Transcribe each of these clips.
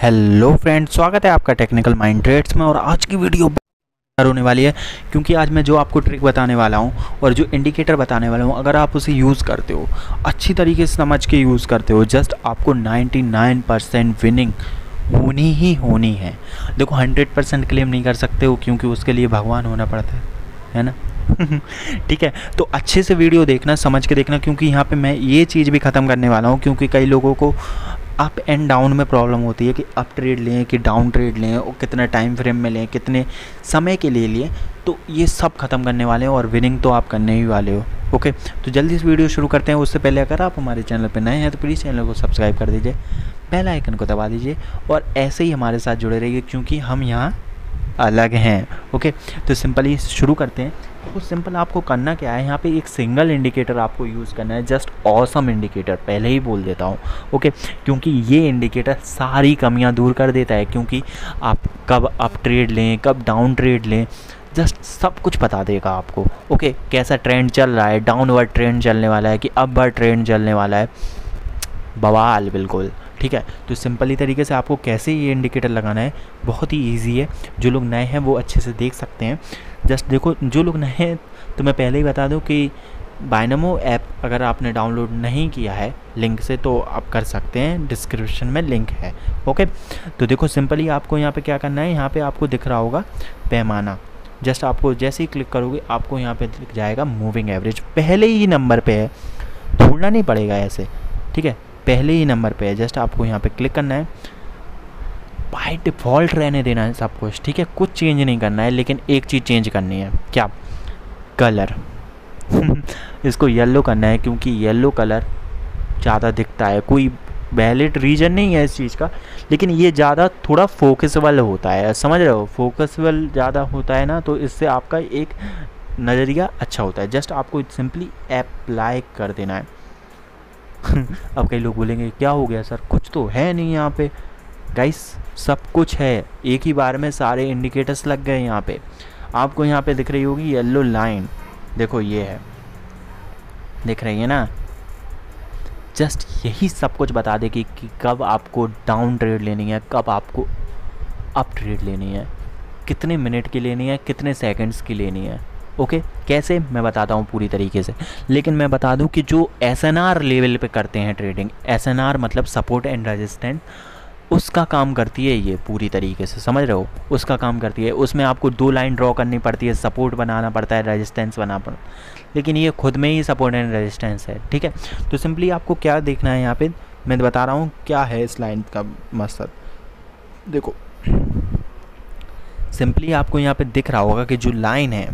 Hello friends, स्वागत है आपका टेक्निकल माइंड ट्रेड्स में। और आज की वीडियो बेकार होने वाली है क्योंकि आज मैं जो आपको ट्रिक बताने वाला हूं और जो इंडिकेटर बताने वाला हूं, अगर आप उसे यूज़ करते हो, अच्छी तरीके से समझ के यूज़ करते हो, जस्ट आपको 99% विनिंग होनी ही होनी है। देखो 100% क्लेम नहीं कर सकते हो क्योंकि उसके लिए भगवान होना पड़ता है ना। ठीक है, तो अच्छे से वीडियो देखना, समझ के देखना, क्योंकि यहाँ पे मैं ये चीज़ भी ख़त्म करने वाला हूँ। क्योंकि कई लोगों को अप एंड डाउन में प्रॉब्लम होती है कि अप ट्रेड लें कि डाउन ट्रेड लें, और कितना टाइम फ्रेम में लें, कितने समय के लिए लें। तो ये सब ख़त्म करने वाले हैं और विनिंग तो आप करने ही वाले हो। ओके, तो जल्दी से वीडियो शुरू करते हैं। उससे पहले अगर आप हमारे चैनल पर नए हैं तो प्लीज़ चैनल को सब्सक्राइब कर दीजिए, बेल आइकन को दबा दीजिए और ऐसे ही हमारे साथ जुड़े रहिए क्योंकि हम यहाँ अलग हैं। ओके, तो सिंपली शुरू करते हैं। तो सिंपल आपको करना क्या है, यहाँ पे एक सिंगल इंडिकेटर आपको यूज़ करना है, जस्ट ऑसम इंडिकेटर। पहले ही बोल देता हूँ ओके, क्योंकि ये इंडिकेटर सारी कमियाँ दूर कर देता है। क्योंकि आप कब अप ट्रेड लें, कब डाउन ट्रेड लें, जस्ट सब कुछ बता देगा आपको। ओके, कैसा ट्रेंड चल रहा है, डाउनवर्ड ट्रेंड चलने वाला है कि अपवर्ड ट्रेंड चलने वाला है, बवाल बिल्कुल। ठीक है, तो सिंपली तरीके से आपको कैसे ये इंडिकेटर लगाना है, बहुत ही इजी है। जो लोग नए हैं वो अच्छे से देख सकते हैं। जस्ट देखो, जो लोग नए हैं तो मैं पहले ही बता दूं कि बाइनोमो ऐप अगर आपने डाउनलोड नहीं किया है लिंक से तो आप कर सकते हैं, डिस्क्रिप्शन में लिंक है। ओके, तो देखो सिंपली आपको यहाँ पे क्या करना है, यहाँ पे आपको दिख रहा होगा पैमाना। जस्ट आपको जैसे ही क्लिक करोगे आपको यहाँ पे दिख जाएगा मूविंग एवरेज, पहले ही नंबर पे है, ढूंढना नहीं पड़ेगा ऐसे। ठीक है, पहले ही नंबर पे है, जस्ट आपको यहाँ पे क्लिक करना है। बाय डिफ़ॉल्ट रहने देना है सब कुछ, ठीक है, कुछ चेंज नहीं करना है। लेकिन एक चीज़ चेंज करनी है, क्या? कलर। इसको येलो करना है क्योंकि येलो कलर ज़्यादा दिखता है। कोई वैलिड रीज़न नहीं है इस चीज़ का, लेकिन ये ज़्यादा थोड़ा फोकसबल होता है, समझ रहे हो? फोकसबल ज़्यादा होता है ना, तो इससे आपका एक नज़रिया अच्छा होता है। जस्ट आपको सिंपली अप्लाई कर देना है। अब कई लोग बोलेंगे क्या हो गया सर, कुछ तो है नहीं यहाँ पे। गाइस सब कुछ है, एक ही बार में सारे इंडिकेटर्स लग गए यहाँ पे। आपको यहाँ पे दिख रही होगी येलो लाइन, देखो ये है, दिख रही है ना। जस्ट यही सब कुछ बता देगी कि कब आपको डाउन ट्रेड लेनी है, कब आपको अप ट्रेड लेनी है, कितने मिनट की लेनी है, कितने सेकंड्स की लेनी है। ओके, कैसे मैं बताता हूँ पूरी तरीके से। लेकिन मैं बता दूँ कि जो एसएनआर लेवल पे करते हैं ट्रेडिंग, एसएनआर मतलब सपोर्ट एंड रेजिस्टेंस, उसका काम करती है ये पूरी तरीके से, समझ रहे हो? उसका काम करती है। उसमें आपको 2 लाइन ड्रॉ करनी पड़ती है, सपोर्ट बनाना पड़ता है, रेजिस्टेंस बनाना पड़ता है, लेकिन ये खुद में ही सपोर्ट एंड रेजिस्टेंस है। ठीक है, तो सिंपली आपको क्या देखना है, यहाँ पे मैं बता रहा हूँ क्या है इस लाइन का मकसद। देखो सिंपली आपको यहाँ पे दिख रहा होगा कि जो लाइन है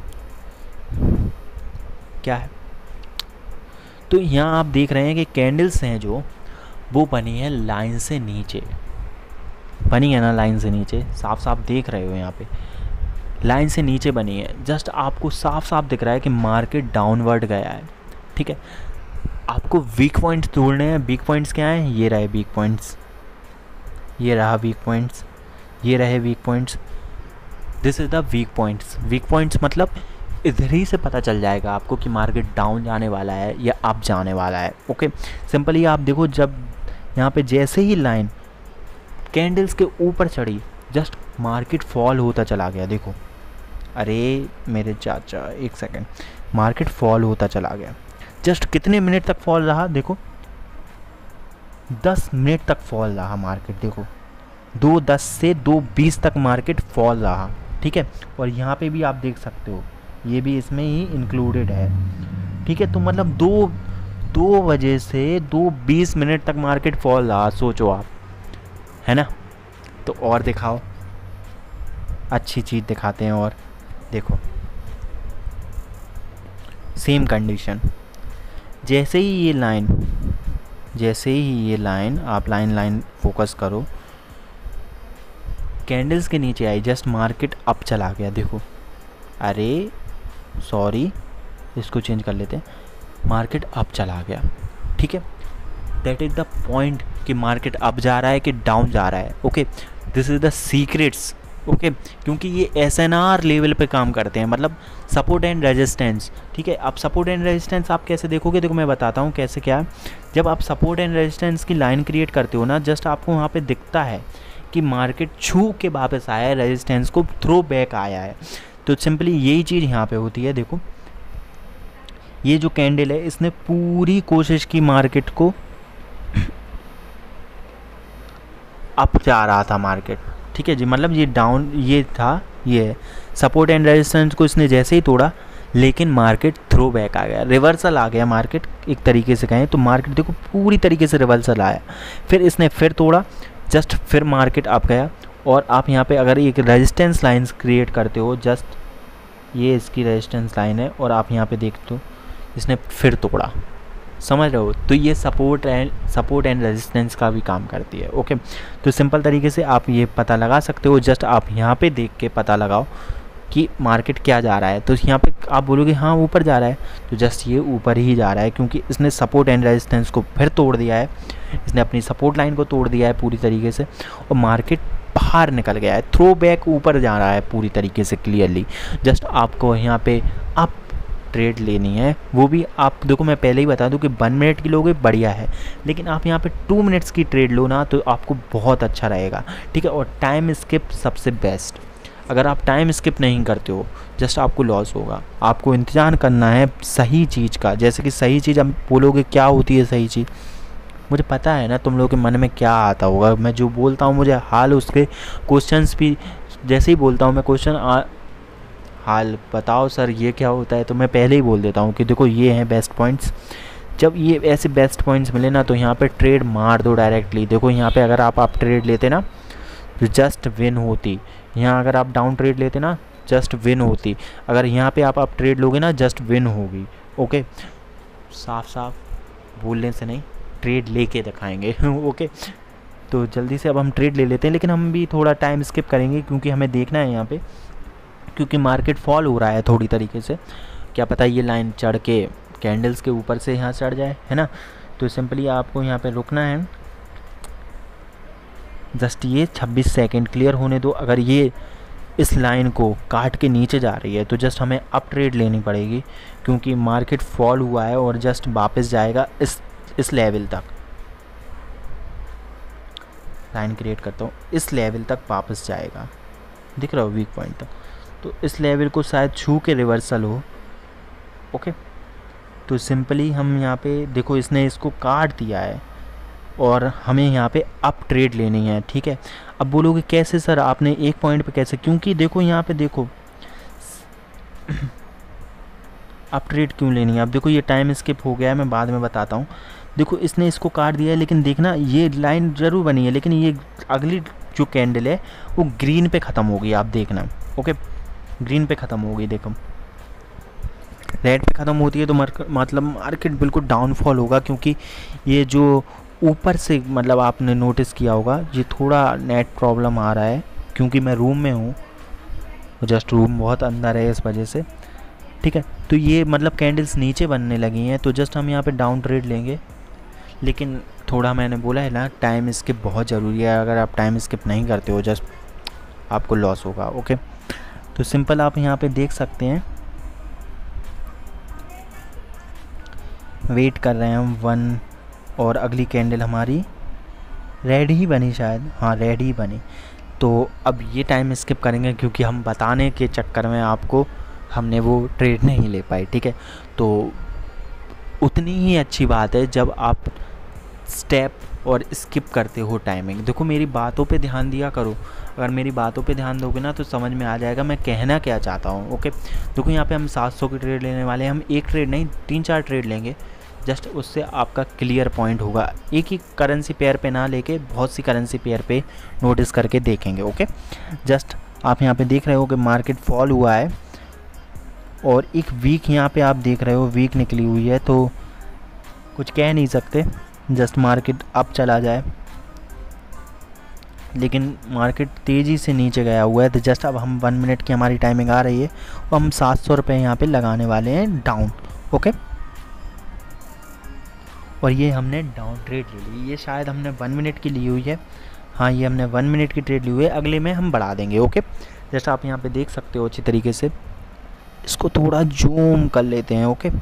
क्या है, तो यहाँ आप देख रहे हैं कि कैंडल्स हैं जो वो बनी है लाइन से नीचे, बनी है ना लाइन से नीचे, साफ साफ देख रहे हो यहाँ पे लाइन से नीचे बनी है। जस्ट आपको साफ साफ दिख रहा है कि मार्केट डाउनवर्ड गया है। ठीक है, आपको वीक पॉइंट्स ढूंढने हैं। वीक पॉइंट्स क्या हैं? ये रहे वीक पॉइंट्स, ये रहा वीक पॉइंट्स, ये रहे weak points. This is the weak points. Weak points मतलब इधर ही से पता चल जाएगा आपको कि मार्केट डाउन जाने वाला है या अप जाने वाला है। ओके, सिंपली आप देखो, जब यहाँ पे जैसे ही लाइन कैंडल्स के ऊपर चढ़ी, जस्ट मार्केट फॉल होता चला गया। देखो, अरे मेरे चाचा एक सेकंड, मार्केट फॉल होता चला गया। जस्ट कितने मिनट तक फॉल रहा? देखो 10 मिनट तक फॉल रहा मार्केट। देखो 2:10 से 2:20 तक मार्केट फॉल रहा। ठीक है, और यहाँ पे भी आप देख सकते हो, ये भी इसमें ही इंक्लूडेड है। ठीक है, तो मतलब 2 बजे से 2:20 मिनट तक मार्केट फॉल रहा, सोचो आप, है ना। तो और दिखाओ, अच्छी चीज़ दिखाते हैं। और देखो सेम कंडीशन, जैसे ही ये लाइन आप लाइन फोकस करो, कैंडल्स के नीचे आई, जस्ट मार्केट अप चला गया। देखो, अरे सॉरी, इसको चेंज कर लेते हैं, मार्केट अप चला गया। ठीक है, दैट इज़ द पॉइंट कि मार्केट अप जा रहा है कि डाउन जा रहा है। Okay, this is the secrets okay, क्योंकि ये SNR लेवल पे काम करते हैं, मतलब सपोर्ट एंड रेजिस्टेंस। ठीक है, आप सपोर्ट एंड रेजिस्टेंस आप कैसे देखोगे, देखो मैं बताता हूँ कैसे क्या है। जब आप सपोर्ट एंड रेजिस्टेंस की लाइन क्रिएट करते हो ना, जस्ट आपको वहाँ पे दिखता है कि मार्केट छू के वापस आया है, रेजिस्टेंस को थ्रो बैक आया है। तो सिंपली यही चीज़ यहाँ पे होती है। देखो ये जो कैंडल है, इसने पूरी कोशिश की मार्केट को, अप जा रहा था मार्केट, ठीक है जी, मतलब ये डाउन, ये था, ये सपोर्ट एंड रेजिस्टेंस को इसने जैसे ही तोड़ा, लेकिन मार्केट थ्रो बैक आ गया, रिवर्सल आ गया मार्केट, एक तरीके से कहें तो मार्केट देखो पूरी तरीके से रिवर्सल आया। फिर इसने फिर तोड़ा, जस्ट फिर मार्केट अप गया। और आप यहाँ पे अगर एक रेजिस्टेंस लाइन्स क्रिएट करते हो, जस्ट ये इसकी रेजिस्टेंस लाइन है, और आप यहाँ पे देखते हो इसने फिर तोड़ा, समझ रहे हो। तो ये सपोर्ट एंड रेजिस्टेंस का भी काम करती है। ओके, तो सिंपल तरीके से आप ये पता लगा सकते हो, जस्ट आप यहाँ पे देख के पता लगाओ कि मार्केट क्या जा रहा है। तो यहाँ पे आप बोलोगे हाँ ऊपर जा रहा है, तो जस्ट ये ऊपर ही जा रहा है, क्योंकि इसने सपोर्ट एंड रेजिस्टेंस को फिर तोड़ दिया है, इसने अपनी सपोर्ट लाइन को तोड़ दिया है पूरी तरीके से, और मार्केट बाहर निकल गया है, थ्रो बैक ऊपर जा रहा है पूरी तरीके से क्लियरली। जस्ट आपको यहाँ पे आप ट्रेड लेनी है, वो भी आप देखो, मैं पहले ही बता दूं कि 1 मिनट की लोगे बढ़िया है, लेकिन आप यहाँ पे 2 मिनट्स की ट्रेड लो ना, तो आपको बहुत अच्छा रहेगा। ठीक है, और टाइम स्किप सबसे बेस्ट। अगर आप टाइम स्किप नहीं करते हो, जस्ट आपको लॉस होगा। आपको इंतज़ार करना है सही चीज़ का। जैसे कि सही चीज़, हम बोलोगे क्या होती है सही चीज़, मुझे पता है ना तुम लोगों के मन में क्या आता होगा। मैं जो बोलता हूँ, मुझे हाल उसके क्वेश्चंस भी, जैसे ही बोलता हूँ मैं क्वेश्चन हाल बताओ सर ये क्या होता है, तो मैं पहले ही बोल देता हूँ कि देखो ये हैं बेस्ट पॉइंट्स। जब ये ऐसे बेस्ट पॉइंट्स मिले ना, तो यहाँ पे ट्रेड मार दो डायरेक्टली। देखो यहाँ पे अगर आप ट्रेड लेते ना, तो जस्ट विन होती। यहाँ अगर आप डाउन ट्रेड लेते ना, जस्ट विन होती। अगर यहाँ पे आप ट्रेड लोगे ना, जस्ट विन होगी। ओके, साफ साफ बोलने से नहीं, ट्रेड लेके दिखाएंगे। ओके, तो जल्दी से अब हम ट्रेड ले लेते हैं, लेकिन हम भी थोड़ा टाइम स्किप करेंगे, क्योंकि हमें देखना है यहाँ पे, क्योंकि मार्केट फॉल हो रहा है थोड़ी तरीके से। क्या पता ये लाइन चढ़ के कैंडल्स के ऊपर से यहाँ चढ़ जाए, है ना। तो सिंपली आपको यहाँ पे रुकना है, जस्ट ये 26 सेकंड क्लियर होने दो। अगर ये इस लाइन को काट के नीचे जा रही है, तो जस्ट हमें अप ट्रेड लेनी पड़ेगी, क्योंकि मार्केट फॉल हुआ है और जस्ट वापस जाएगा इस लेवल तक। लाइन क्रिएट करता हूँ, इस लेवल तक वापस जाएगा, दिख रहा हो वीक पॉइंट तक। तो इस लेवल को शायद छू के रिवर्सल हो। ओके, तो सिंपली हम यहाँ पे देखो, इसने इसको काट दिया है और हमें यहाँ पे अप ट्रेड लेनी है। ठीक है, अब बोलोगे कैसे सर आपने एक पॉइंट पे कैसे, क्योंकि देखो यहाँ पे देखो अप ट्रेड क्यों लेनी है। अब देखो ये टाइम स्किप हो गया है, मैं बाद में बताता हूँ। देखो इसने इसको काट दिया है, लेकिन देखना ये लाइन ज़रूर बनी है, लेकिन ये अगली जो कैंडल है वो ग्रीन पे ख़त्म हो गई, आप देखना। ओके, ग्रीन पे ख़त्म हो गई, देखो रेड पे ख़त्म होती है तो मतलब मार्केट बिल्कुल डाउनफॉल होगा, क्योंकि ये जो ऊपर से, मतलब आपने नोटिस किया होगा, ये थोड़ा नेट प्रॉब्लम आ रहा है, क्योंकि मैं रूम में हूँ, जस्ट रूम बहुत अंदर है इस वजह से। ठीक है, तो ये मतलब कैंडल्स नीचे बनने लगी हैं, तो जस्ट हम यहाँ पे डाउन ट्रेड लेंगे, लेकिन थोड़ा मैंने बोला है ना टाइम स्किप बहुत ज़रूरी है। अगर आप टाइम स्किप नहीं करते हो, जस्ट आपको लॉस होगा। ओके, तो सिंपल आप यहाँ पे देख सकते हैं, वेट कर रहे हैं हम 1, और अगली कैंडल हमारी रेड ही बनी शायद, हाँ रेड ही बनी। तो अब ये टाइम स्किप करेंगे, क्योंकि हम बताने के चक्कर में आपको हमने वो ट्रेड नहीं ले पाई। ठीक है, तो उतनी ही अच्छी बात है जब आप स्टेप और स्किप करते हो टाइमिंग। देखो मेरी बातों पे ध्यान दिया करो, अगर मेरी बातों पे ध्यान दोगे ना तो समझ में आ जाएगा मैं कहना क्या चाहता हूँ। ओके, देखो यहाँ पे हम 700 की ट्रेड लेने वाले हैं, हम एक ट्रेड नहीं 3-4 ट्रेड लेंगे, जस्ट उससे आपका क्लियर पॉइंट होगा। एक ही करेंसी पेयर पे ना लेके बहुत सी करेंसी पेयर पे नोटिस करके देखेंगे। ओके, जस्ट आप यहाँ पे देख रहे हो कि मार्केट फॉल हुआ है, और एक वीक यहाँ पे आप देख रहे हो वीक निकली हुई है, तो कुछ कह नहीं सकते, जस्ट मार्केट अप चला जाए, लेकिन मार्केट तेज़ी से नीचे गया हुआ है। तो जस्ट अब हम 1 मिनट की हमारी टाइमिंग आ रही है, और हम 700 रुपये यहाँ पे लगाने वाले हैं डाउन। ओके, और ये हमने डाउन ट्रेड ले ली, ये शायद हमने 1 मिनट की ली हुई है, हाँ ये हमने 1 मिनट की ट्रेड ली हुई है, अगले में हम बढ़ा देंगे। ओके, जैसा आप यहाँ पे देख सकते हो अच्छी तरीके से। इसको थोड़ा जूम कर लेते हैं। ओके,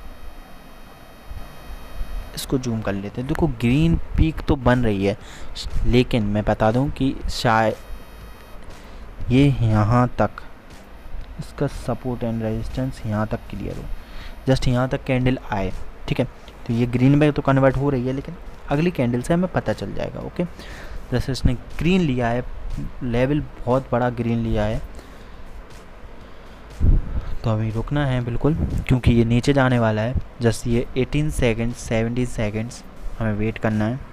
इसको जूम कर लेते हैं। देखो ग्रीन पीक तो बन रही है, लेकिन मैं बता दूं कि शायद ये यहाँ तक इसका सपोर्ट एंड रेजिस्टेंस यहाँ तक क्लियर हो, जस्ट यहाँ तक कैंडल आए। ठीक है, तो ये ग्रीन में तो कन्वर्ट हो रही है, लेकिन अगली कैंडल से हमें पता चल जाएगा। ओके, जैसे इसने ग्रीन लिया है, लेवल बहुत बड़ा ग्रीन लिया है, तो अभी रुकना है बिल्कुल, क्योंकि ये नीचे जाने वाला है। जस्ट ये 18 सेकंड्स 17 सेकंड्स हमें वेट करना है।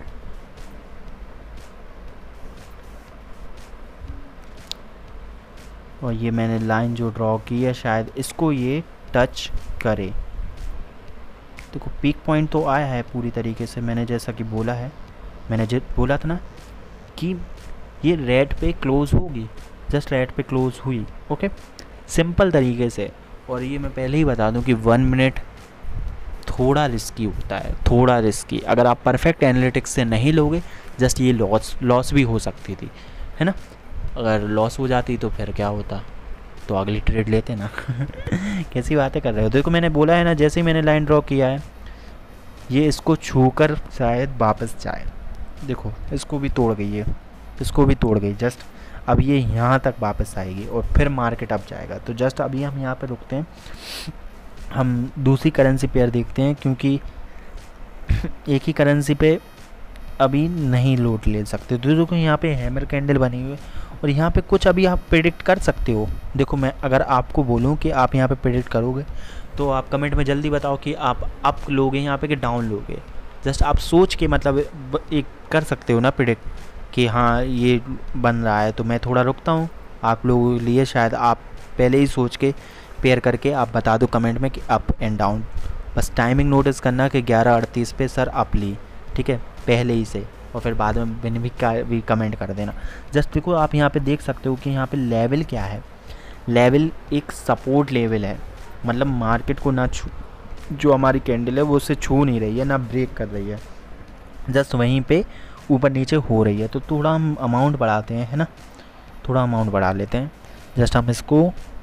और ये मैंने लाइन जो ड्रॉ की है शायद इसको ये टच करे। देखो पीक पॉइंट तो आया है पूरी तरीके से, मैंने जैसा कि बोला है, मैंने बोला था ना कि ये रेड पे क्लोज़ होगी, जस्ट रेड पे क्लोज़ हुई। ओके, सिंपल तरीके से। और ये मैं पहले ही बता दूं कि 1 मिनट थोड़ा रिस्की होता है, थोड़ा रिस्की। अगर आप परफेक्ट एनालिटिक्स से नहीं लोगे, जस्ट ये लॉस भी हो सकती थी, है ना। अगर लॉस हो जाती तो फिर क्या होता, तो अगली ट्रेड लेते ना। कैसी बातें कर रहे हो। देखो मैंने बोला है ना, जैसे ही मैंने लाइन ड्रॉ किया है, ये इसको छूकर शायद वापस जाए। देखो इसको भी तोड़ गई है, इसको भी तोड़ गई। जस्ट अब ये यहाँ तक वापस आएगी और फिर मार्केट अप जाएगा। तो जस्ट अभी हम यहाँ पे रुकते हैं, हम दूसरी करेंसी पेयर देखते हैं, क्योंकि एक ही करेंसी पे अभी नहीं लोड ले सकते। तो देखो यहाँ पे हैमर कैंडल बनी हुई है, और यहाँ पे कुछ अभी आप प्रेडिक्ट कर सकते हो। देखो मैं अगर आपको बोलूँ कि आप यहाँ पे प्रेडिक्ट करोगे, तो आप कमेंट में जल्दी बताओ कि आप अप लोगे यहाँ पे कि डाउन लोगे। जस्ट आप सोच के मतलब एक कर सकते हो ना प्रेडिक्ट कि हाँ ये बन रहा है, तो मैं थोड़ा रुकता हूँ आप लोगों के लिए। शायद आप पहले ही सोच के पेयर करके आप बता दो कमेंट में कि अप एंड डाउन। बस टाइमिंग नोटिस करना कि 11:38 पे सर अप ली, ठीक है, पहले ही से, और फिर बाद में मैंने भी कमेंट कर देना। जस्ट देखो आप यहाँ पे देख सकते हो कि यहाँ पे लेवल क्या है। लेवल एक सपोर्ट लेवल है, मतलब मार्केट को ना छू, जो हमारी कैंडल है वो उससे छू नहीं रही है, ना ब्रेक कर रही है, जस्ट वहीं पे ऊपर नीचे हो रही है। तो थोड़ा हम अमाउंट बढ़ाते हैं, है ना, थोड़ा अमाउंट बढ़ा लेते हैं। जस्ट हम इसको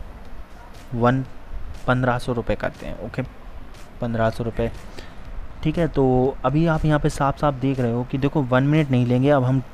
1500 रुपये करते हैं। ओके, 1500 रुपये, ठीक है। तो अभी आप यहाँ पे साफ साफ देख रहे हो कि देखो 1 मिनट नहीं लेंगे, अब हम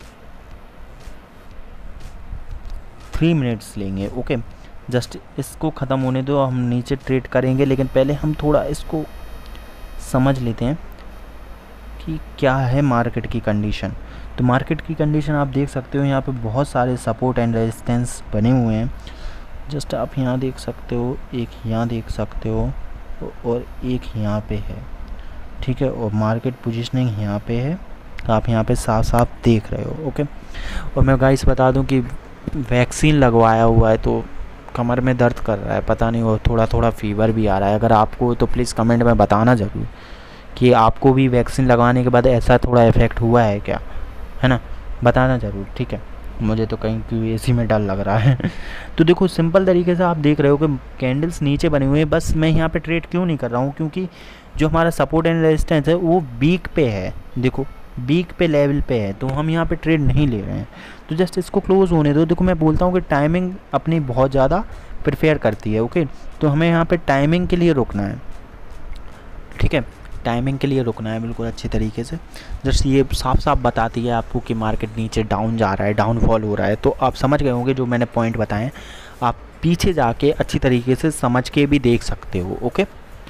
3 मिनट्स लेंगे। ओके, जस्ट इसको ख़त्म होने दो, हम नीचे ट्रेड करेंगे, लेकिन पहले हम थोड़ा इसको समझ लेते हैं कि क्या है मार्केट की कंडीशन। तो मार्केट की कंडीशन आप देख सकते हो, यहाँ पे बहुत सारे सपोर्ट एंड रेजिस्टेंस बने हुए हैं। जस्ट आप यहाँ देख सकते हो, एक यहाँ देख सकते हो, और एक यहाँ पे है, ठीक है, और मार्केट पोजीशनिंग यहाँ पे है, तो आप यहाँ पे साफ साफ देख रहे हो। ओके, और मैं गाइस बता दूं कि वैक्सीन लगवाया हुआ है, तो कमर में दर्द कर रहा है, पता नहीं, वो थोड़ा थोड़ा फीवर भी आ रहा है। अगर आपको तो प्लीज़ कमेंट में बताना ज़रूर कि आपको भी वैक्सीन लगवाने के बाद ऐसा थोड़ा इफ़ेक्ट हुआ है क्या, है ना, बताना ज़रूर, ठीक है। मुझे तो कहीं क्यों इसी में डर लग रहा है। तो देखो सिंपल तरीके से आप देख रहे हो कि कैंडल्स नीचे बने हुए हैं। बस मैं यहाँ पे ट्रेड क्यों नहीं कर रहा हूँ, क्योंकि जो हमारा सपोर्ट एंड रेजिस्टेंस है वो वीक पे है, देखो वीक पे लेवल पे है, तो हम यहाँ पे ट्रेड नहीं ले रहे हैं। तो जस्ट इसको क्लोज़ होने दो। देखो मैं बोलता हूँ कि टाइमिंग अपनी बहुत ज़्यादा प्रेफर करती है। ओके, तो हमें यहाँ पे टाइमिंग के लिए रुकना है, ठीक है, टाइमिंग के लिए रुकना है बिल्कुल अच्छी तरीके से। जस्ट ये साफ साफ बताती है आपको कि मार्केट नीचे डाउन जा रहा है, डाउनफॉल हो रहा है। तो आप समझ गए होंगे जो मैंने पॉइंट बताए, आप पीछे जाके अच्छी तरीके से समझ के भी देख सकते हो। ओके,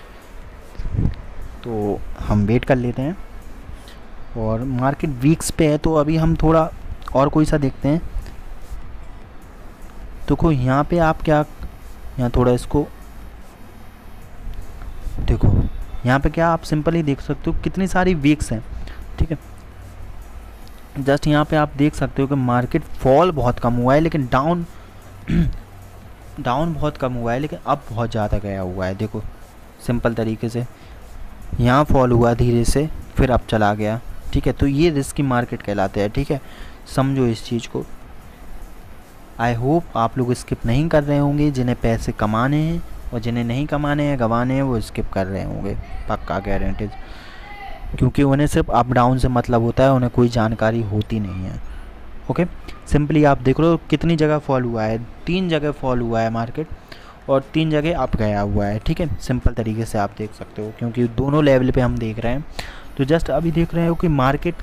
तो हम वेट कर लेते हैं, और मार्केट वीक्स पे है, तो अभी हम थोड़ा और कोई सा देखते हैं। देखो यहाँ पे आप क्या, यहाँ थोड़ा इसको देखो, यहाँ पे क्या आप सिंपल ही देख सकते हो कितनी सारी वीक्स हैं, ठीक है। जस्ट यहाँ पे आप देख सकते हो कि मार्केट फॉल बहुत कम हुआ है, लेकिन डाउन बहुत कम हुआ है, लेकिन अब बहुत ज़्यादा गया हुआ है। देखो सिंपल तरीके से यहाँ फॉल हुआ धीरे से, फिर अब चला गया, ठीक है। तो ये रिस्की मार्केट कहलाते हैं, ठीक है, समझो इस चीज़ को। आई होप आप लोग स्किप नहीं कर रहे होंगे, जिन्हें पैसे कमाने हैं, और जिन्हें नहीं कमाने हैं, गंवाने हैं, वो स्किप कर रहे होंगे, पक्का गारंटीड, क्योंकि उन्हें सिर्फ अप डाउन से मतलब होता है, उन्हें कोई जानकारी होती नहीं है। ओके, सिंपली आप देख लो कितनी जगह फॉल हुआ है, 3 जगह फॉल हुआ है मार्केट और 3 जगह अप गया हुआ है। ठीक है, सिंपल तरीके से आप देख सकते हो क्योंकि दोनों लेवल पे हम देख रहे हैं। तो जस्ट अभी देख रहे हो कि मार्केट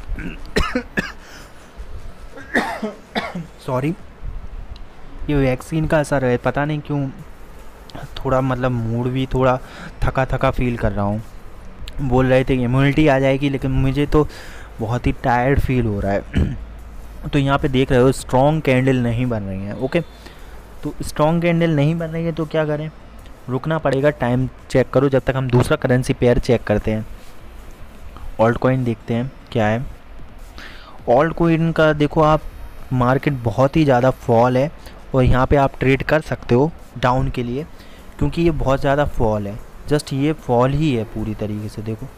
सॉरी, ये वैक्सीन का असर है, पता नहीं क्यों थोड़ा मतलब मूड भी थोड़ा थका थका फील कर रहा हूँ। बोल रहे थे इम्यूनिटी आ जाएगी, लेकिन मुझे तो बहुत ही टायर्ड फील हो रहा है। तो यहाँ पे देख रहे हो स्ट्रॉन्ग कैंडल नहीं बन रही हैं। ओके, तो स्ट्रॉन्ग कैंडल नहीं बन रही है तो क्या करें, रुकना पड़ेगा, टाइम चेक करो जब तक हम दूसरा करेंसी पेयर चेक करते हैं। ऑल्ट कॉइन देखते हैं क्या है। ऑल्ट कॉइन का देखो आप, मार्केट बहुत ही ज़्यादा फॉल है और यहाँ पे आप ट्रेड कर सकते हो डाउन के लिए, क्योंकि ये बहुत ज़्यादा फॉल है। जस्ट ये फॉल ही है पूरी तरीके से। देखो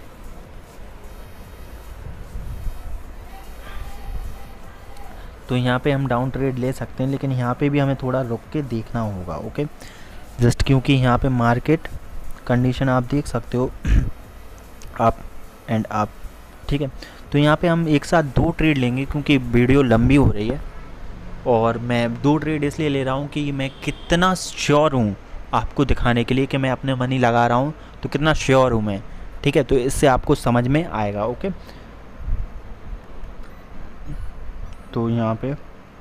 तो यहाँ पे हम डाउन ट्रेड ले सकते हैं, लेकिन यहाँ पे भी हमें थोड़ा रुक के देखना होगा। ओके, जस्ट क्योंकि यहाँ पे मार्केट कंडीशन आप देख सकते हो अप एंड अप। ठीक है, तो यहाँ पे हम एक साथ 2 ट्रेड लेंगे क्योंकि वीडियो लंबी हो रही है और मैं 2 ट्रेड इसलिए ले रहा हूँ कि मैं कितना श्योर हूँ आपको दिखाने के लिए कि मैं अपने मनी लगा रहा हूँ तो कितना श्योर हूँ मैं। ठीक है, तो इससे आपको समझ में आएगा। ओके, तो यहाँ पे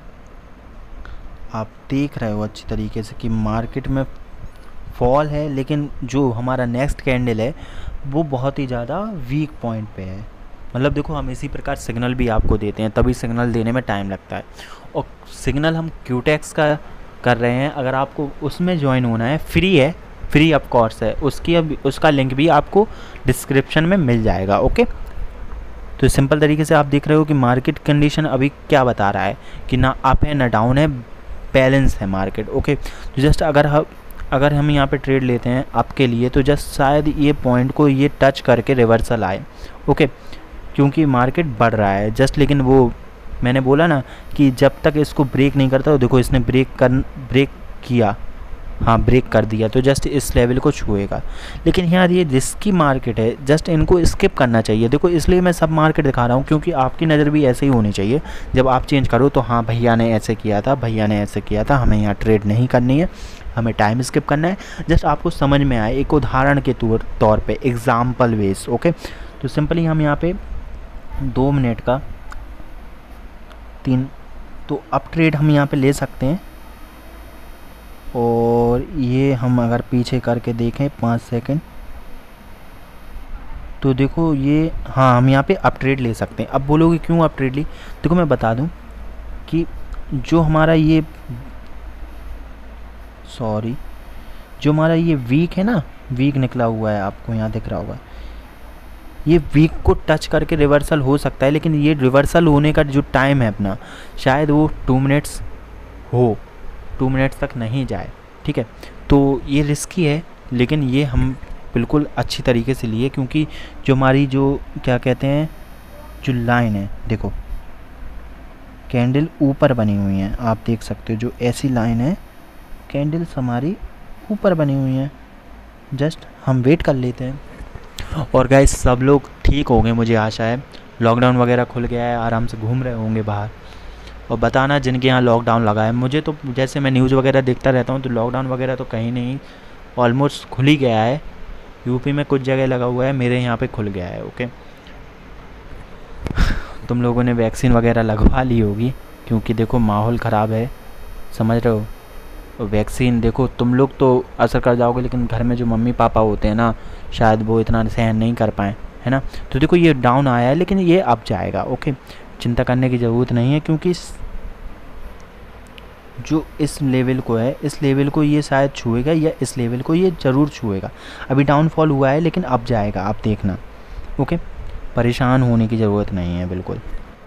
आप देख रहे हो अच्छी तरीके से कि मार्केट में फॉल है, लेकिन जो हमारा नेक्स्ट कैंडल है वो बहुत ही ज़्यादा वीक पॉइंट पे है। मतलब देखो हम इसी प्रकार सिग्नल भी आपको देते हैं, तभी सिग्नल देने में टाइम लगता है। और सिग्नल हम क्यूटेक्स का कर रहे हैं, अगर आपको उसमें ज्वाइन होना है, फ्री है, फ्री ऑफ कोर्स है, उसका लिंक भी आपको डिस्क्रिप्शन में मिल जाएगा। ओके, तो सिंपल तरीके से आप देख रहे हो कि मार्केट कंडीशन अभी क्या बता रहा है कि ना अप है ना डाउन है, बैलेंस है मार्केट। ओके, तो जस्ट अगर हम यहाँ पे ट्रेड लेते हैं आपके लिए तो जस्ट शायद ये पॉइंट को ये टच करके रिवर्सल आए। ओके, क्योंकि मार्केट बढ़ रहा है जस्ट, लेकिन वो मैंने बोला ना कि जब तक इसको ब्रेक नहीं करता, तो देखो इसने ब्रेक किया, हाँ ब्रेक कर दिया, तो जस्ट इस लेवल को छुएगा। लेकिन यार ये रिस्की मार्केट है, जस्ट इनको स्किप करना चाहिए। देखो इसलिए मैं सब मार्केट दिखा रहा हूँ क्योंकि आपकी नज़र भी ऐसे ही होनी चाहिए। जब आप चेंज करो तो हाँ भैया ने ऐसे किया था, भैया ने ऐसे किया था, हमें यहाँ ट्रेड नहीं करनी है, हमें टाइम स्किप करना है। जस्ट आपको समझ में आए एक उदाहरण के तौर पे, एग्जाम्पल बेस। ओके, तो सिंपली हम यहाँ पे 2 मिनट का 3 तो अप ट्रेड हम यहाँ पे ले सकते हैं। और ये हम अगर पीछे करके देखें 5 सेकंड तो देखो ये, हाँ हम यहाँ पे अप ट्रेड ले सकते हैं। अब बोलोगे क्यों अप ट्रेड ली, देखो मैं बता दूं कि जो हमारा ये वीक है ना, वीक निकला हुआ है, आपको यहाँ दिख रहा होगा, ये वीक को टच करके रिवर्सल हो सकता है, लेकिन ये रिवर्सल होने का जो टाइम है अपना, शायद वो 2 मिनट्स हो, 2 मिनट्स तक नहीं जाए। ठीक है, तो ये रिस्की है, लेकिन ये हम बिल्कुल अच्छी तरीके से लिए, क्योंकि जो हमारी जो क्या कहते हैं जो लाइन है, देखो कैंडल ऊपर बनी हुई हैं, आप देख सकते हो जो ऐसी लाइन है, कैंडल्स हमारी ऊपर बनी हुई हैं। जस्ट हम वेट कर लेते हैं। और गाइस सब लोग ठीक होंगे मुझे आशा है, लॉकडाउन वगैरह खुल गया है, आराम से घूम रहे होंगे बाहर। और बताना जिनके यहाँ लॉकडाउन लगा है, मुझे तो जैसे मैं न्यूज़ वगैरह देखता रहता हूँ तो लॉकडाउन वगैरह तो कहीं नहीं, ऑलमोस्ट खुल ही गया है। यूपी में कुछ जगह लगा हुआ है, मेरे यहाँ पे खुल गया है। ओके, तुम लोगों ने वैक्सीन वगैरह लगवा ली होगी क्योंकि देखो माहौल ख़राब है, समझ रहे हो। वैक्सीन देखो तुम लोग तो असर कर जाओगे, लेकिन घर में जो मम्मी पापा होते हैं ना, शायद वो इतना सहन नहीं कर पाएँ, है ना। तो देखो ये डाउन आया है, लेकिन ये अब जाएगा। ओके, चिंता करने की ज़रूरत नहीं है, क्योंकि जो इस लेवल को है, इस लेवल को ये शायद छुएगा, या इस लेवल को ये ज़रूर छुएगा। अभी डाउनफॉल हुआ है, लेकिन अब जाएगा, आप देखना। ओके, परेशान होने की ज़रूरत नहीं है बिल्कुल।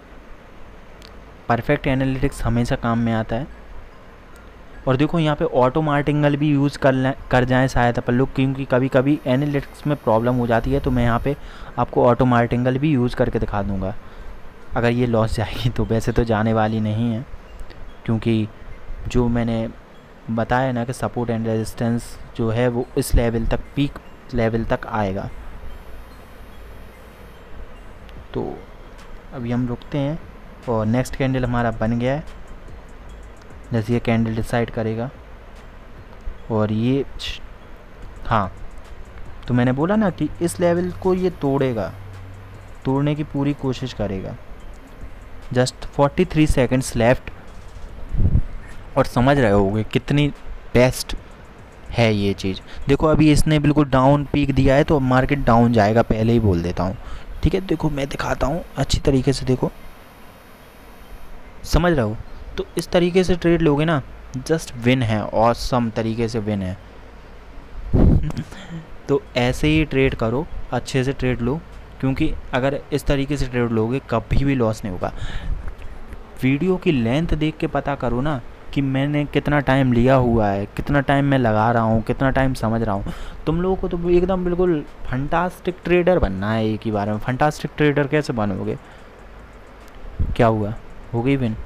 परफेक्ट एनालिटिक्स हमेशा काम में आता है। और देखो यहाँ पे ऑटो मार्टिंगल भी यूज़ कर जाएँ शायद अपन लोग, क्योंकि कभी कभी एनालिटिक्स में प्रॉब्लम हो जाती है, तो मैं यहाँ पे आपको ऑटो मार्टिंगल भी यूज़ करके दिखा दूँगा अगर ये लॉस जाएगी तो। वैसे तो जाने वाली नहीं है, क्योंकि जो मैंने बताया ना कि सपोर्ट एंड रेजिस्टेंस जो है वो इस लेवल तक, पीक लेवल तक आएगा। तो अभी हम रुकते हैं और नेक्स्ट कैंडल हमारा बन गया है, जैसे ये कैंडल डिसाइड करेगा। और ये हाँ, तो मैंने बोला ना कि इस लेवल को ये तोड़ेगा, तोड़ने की पूरी कोशिश करेगा। जस्ट 43 सेकंड्स लेफ्ट, और समझ रहे होगे कितनी बेस्ट है ये चीज़। देखो अभी इसने बिल्कुल डाउन पीक दिया है, तो मार्केट डाउन जाएगा, पहले ही बोल देता हूँ, ठीक है। देखो मैं दिखाता हूँ अच्छी तरीके से, देखो समझ रहे हो। तो इस तरीके से ट्रेड लोगे ना, जस्ट विन है, ऑसम तरीके से विन है। तो ऐसे ही ट्रेड करो, अच्छे से ट्रेड लो, क्योंकि अगर इस तरीके से ट्रेड लोगे कभी भी लॉस नहीं होगा। वीडियो की लेंथ देख के पता करो ना कि मैंने कितना टाइम लिया हुआ है, कितना टाइम मैं लगा रहा हूँ, कितना टाइम समझ रहा हूँ। तुम लोगों को तो एकदम बिल्कुल फंटास्टिक ट्रेडर बनना है एक ही बार में। फंटास्टिक ट्रेडर कैसे बनोगे? क्या हुआ, हो गई विन?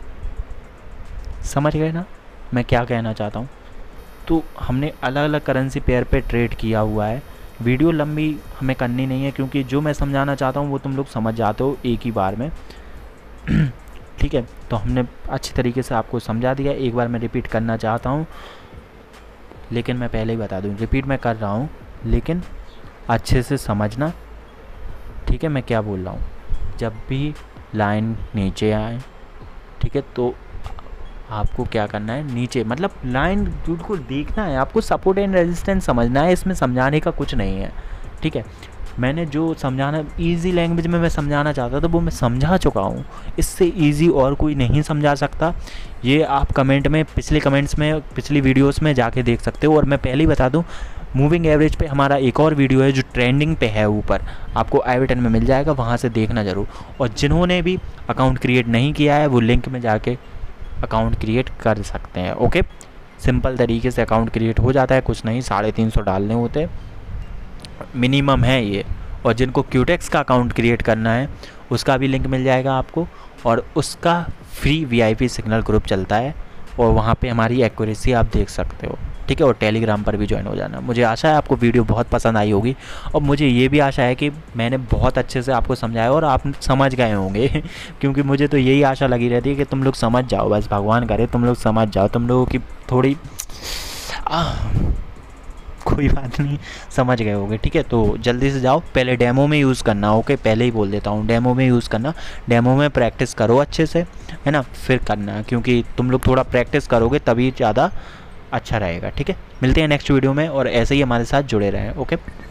समझ गए ना मैं क्या कहना चाहता हूँ? तो हमने अलग अलग करेंसी पेयर पे ट्रेड किया हुआ है। वीडियो लंबी हमें करनी नहीं है, क्योंकि जो मैं समझाना चाहता हूँ वो तुम लोग समझ जाते हो एक ही बार में। ठीक है, तो हमने अच्छी तरीके से आपको समझा दिया। एक बार मैं रिपीट करना चाहता हूँ, लेकिन मैं पहले ही बता दूँ, रिपीट मैं कर रहा हूँ, लेकिन अच्छे से समझना, ठीक है मैं क्या बोल रहा हूँ। जब भी लाइन नीचे आए, ठीक है, तो आपको क्या करना है, नीचे मतलब लाइन बिल्कुल देखना है, आपको सपोर्ट एंड रेजिस्टेंस समझना है। इसमें समझाने का कुछ नहीं है, ठीक है। मैंने जो समझाना इजी लैंग्वेज में मैं समझाना चाहता था वो मैं समझा चुका हूँ। इससे इजी और कोई नहीं समझा सकता। ये आप कमेंट में, पिछले कमेंट्स में, पिछली वीडियोस में जाके देख सकते हो। और मैं पहले ही बता दूँ, मूविंग एवरेज पे हमारा एक और वीडियो है जो ट्रेंडिंग पे है ऊपर, आपको आई बटन में मिल जाएगा, वहाँ से देखना ज़रूर। और जिन्होंने भी अकाउंट क्रिएट नहीं किया है वो लिंक में जाके अकाउंट क्रिएट कर सकते हैं। ओके, सिंपल तरीके से अकाउंट क्रिएट हो जाता है, कुछ नहीं, 350 डालने होते मिनिमम है ये। और जिनको क्यूटेक्स का अकाउंट क्रिएट करना है उसका भी लिंक मिल जाएगा आपको, और उसका फ्री वीआईपी सिग्नल ग्रुप चलता है, और वहाँ पे हमारी एक्यूरेसी आप देख सकते हो, ठीक है। और टेलीग्राम पर भी ज्वाइन हो जाना। मुझे आशा है आपको वीडियो बहुत पसंद आई होगी, और मुझे ये भी आशा है कि मैंने बहुत अच्छे से आपको समझाया और आप समझ गए होंगे। क्योंकि मुझे तो यही आशा लगी रहती है कि तुम लोग समझ जाओ, बस भगवान करे तुम लोग समझ जाओ। तुम लोगों की थोड़ी कोई बात नहीं, समझ गए होगे, ठीक है। तो जल्दी से जाओ, पहले डेमो में यूज़ करना। ओके, पहले ही बोल देता हूँ, डेमो में यूज़ करना, डेमो में प्रैक्टिस करो अच्छे से, है ना, फिर करना, क्योंकि तुम लोग थोड़ा प्रैक्टिस करोगे तभी ज़्यादा अच्छा रहेगा, ठीक है। मिलते हैं नेक्स्ट वीडियो में, और ऐसे ही हमारे साथ जुड़े रहें। ओके।